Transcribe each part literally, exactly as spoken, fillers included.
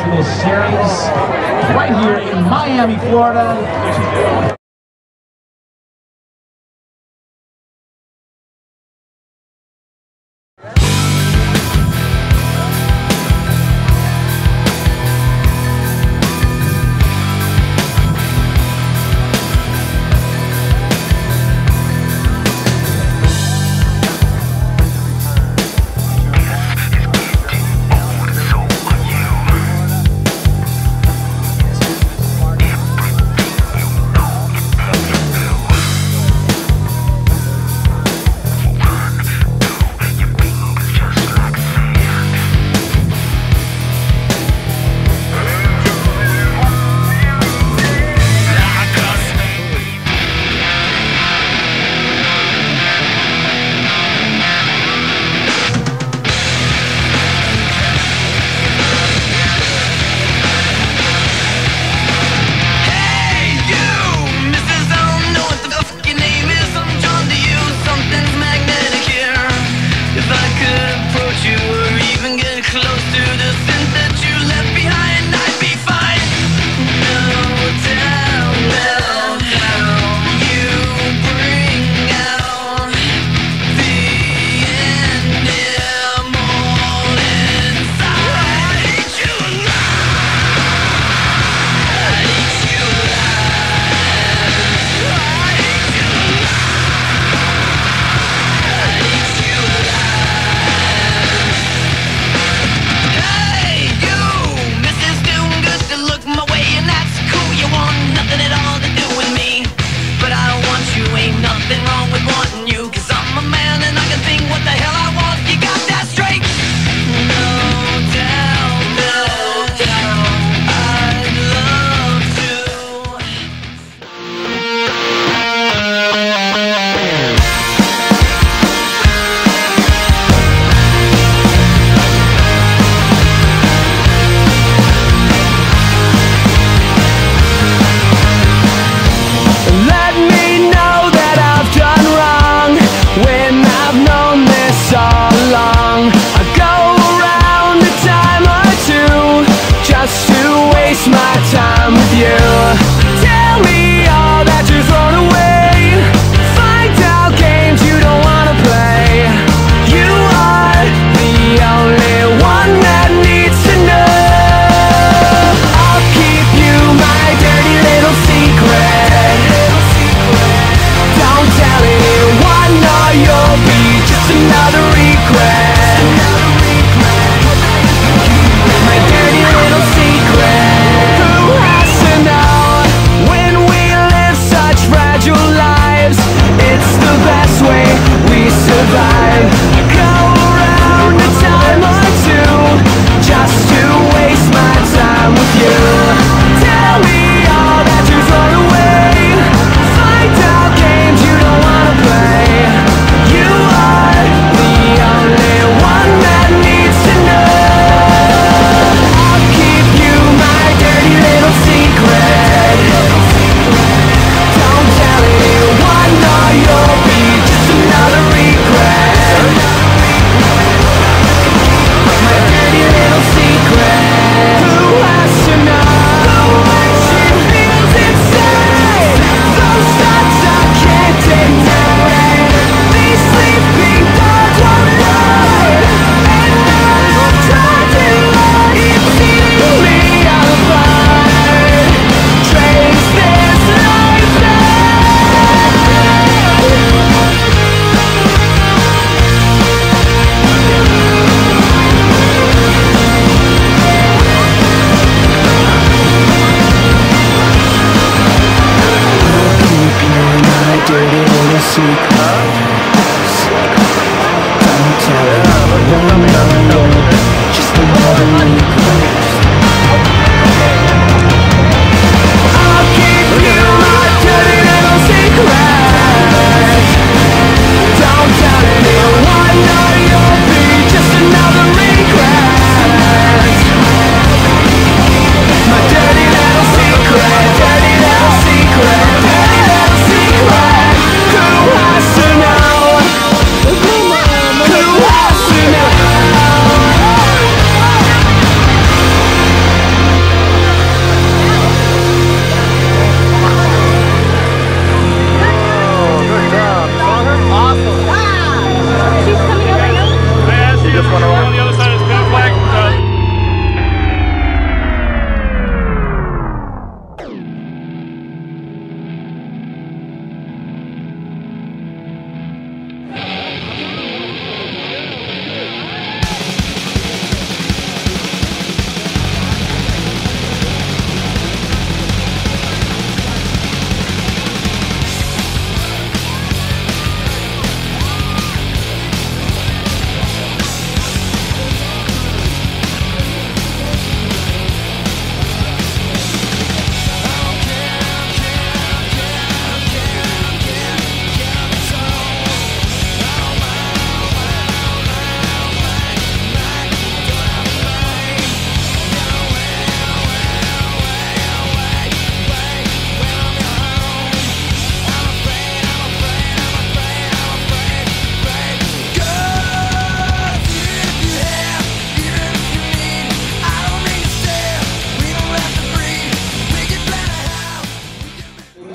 Angeles series right here in Miami, Florida.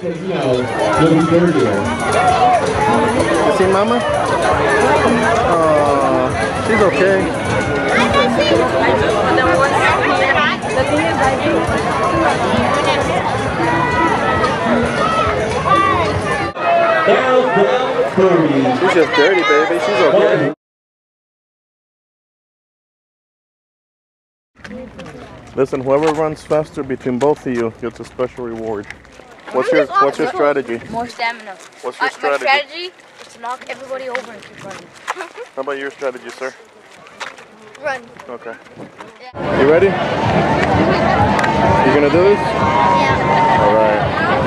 because, you know, it'll be dirtier. You see Mama? Oh, she's okay. Bell, Bell, Kirby. She's just dirty, baby. She's okay. Listen, whoever runs faster between both of you gets a special reward. What's your What's your strategy? More stamina. What's your uh, strategy? My strategy is to knock everybody over and keep running. How about your strategy, sir? Run. Okay. Yeah. You ready? You gonna do this? Yeah. All right.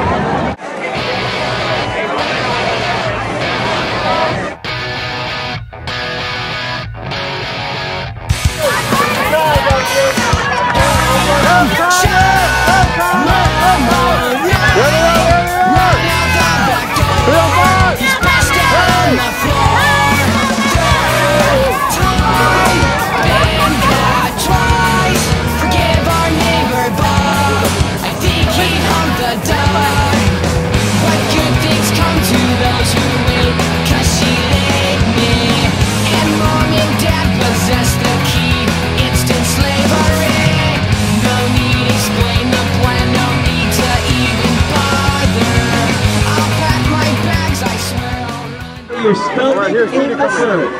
Your stomach in the dirt. Yeah,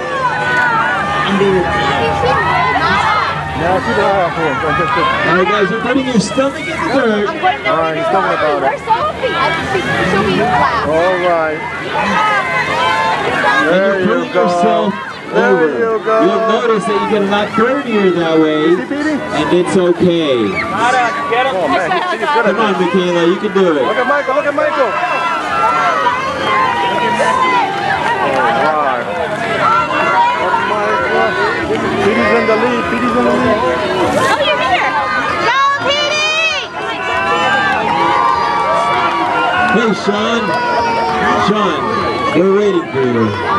keep an eye out for him. Alright guys, you're putting your stomach in the dirt. Alright, he's talking about it. Where's Sophie? I didn't see Sophie laugh. Alright. And There you're you putting go. yourself There over. you go. You'll notice that you get a lot dirtier that way. And it's okay. Oh man, he's, he's good at Come on, this. Michaela, you can do it. Look at Michael, look at Michael. Alright. Petey's in the lead, Petey's in the lead. Oh, you're here. Go, Petey! Hey, Sean. Sean, we're waiting for you.